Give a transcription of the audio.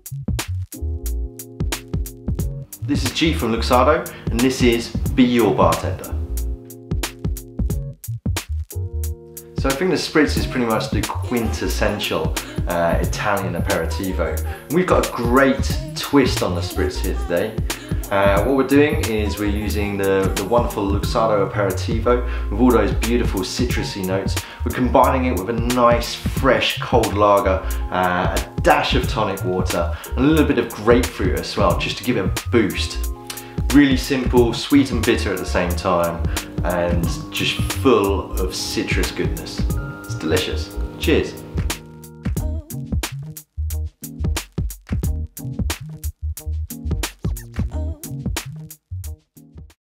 This is G from Luxardo, and this is Be Your Bartender. So I think the Spritz is pretty much the quintessential Italian aperitivo. And we've got a great twist on the Spritz here today. What we're doing is we're using the wonderful Luxardo Aperitivo with all those beautiful citrusy notes. We're combining it with a nice fresh cold lager, a dash of tonic water, and a little bit of grapefruit as well, just to give it a boost. Really simple, sweet and bitter at the same time, and just full of citrus goodness. It's delicious. Cheers.